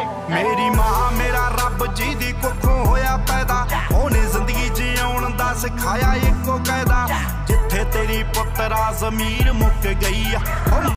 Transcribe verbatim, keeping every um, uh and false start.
मेरी मां मेरा रब जी दी कुखों होया पैदा, ओने जिंदगी जिउण दा सिखाया इको कायदा, जिथे तेरी पुत्तरा जमीर मुक गई।